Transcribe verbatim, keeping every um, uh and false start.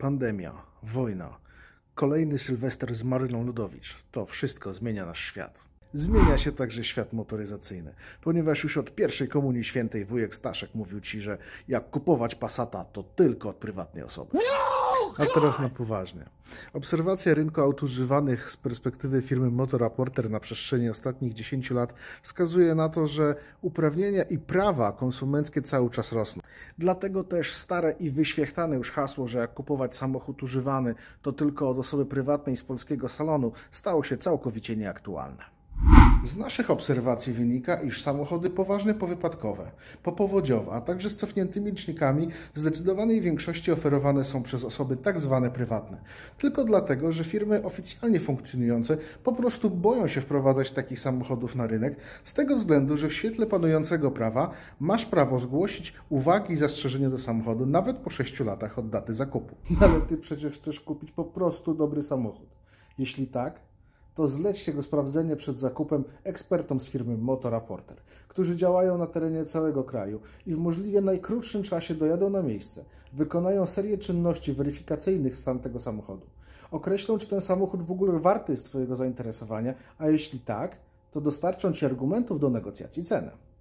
pandemia, wojna, kolejny Sylwester z Maryną Ludowicz. To wszystko zmienia nasz świat. Zmienia się także świat motoryzacyjny, ponieważ już od pierwszej komunii świętej wujek Staszek mówił Ci, że jak kupować Passata, to tylko od prywatnej osoby. A teraz na poważnie. Obserwacja rynku aut używanych z perspektywy firmy Motoraporter na przestrzeni ostatnich dziesięciu lat wskazuje na to, że uprawnienia i prawa konsumenckie cały czas rosną. Dlatego też stare i wyświechtane już hasło, że jak kupować samochód używany, to tylko od osoby prywatnej z polskiego salonu, stało się całkowicie nieaktualne. Z naszych obserwacji wynika, iż samochody poważnie powypadkowe, popowodziowe, a także z cofniętymi licznikami w zdecydowanej większości oferowane są przez osoby tak zwane prywatne. Tylko dlatego, że firmy oficjalnie funkcjonujące po prostu boją się wprowadzać takich samochodów na rynek, z tego względu, że w świetle panującego prawa masz prawo zgłosić uwagi i zastrzeżenia do samochodu nawet po sześciu latach od daty zakupu. Ale Ty przecież chcesz kupić po prostu dobry samochód. Jeśli tak, to zleć go sprawdzenie przed zakupem ekspertom z firmy Motoraporter, którzy działają na terenie całego kraju i w możliwie najkrótszym czasie dojadą na miejsce, wykonają serię czynności weryfikacyjnych z tego samochodu, określą, czy ten samochód w ogóle warty jest Twojego zainteresowania, a jeśli tak, to dostarczą Ci argumentów do negocjacji ceny.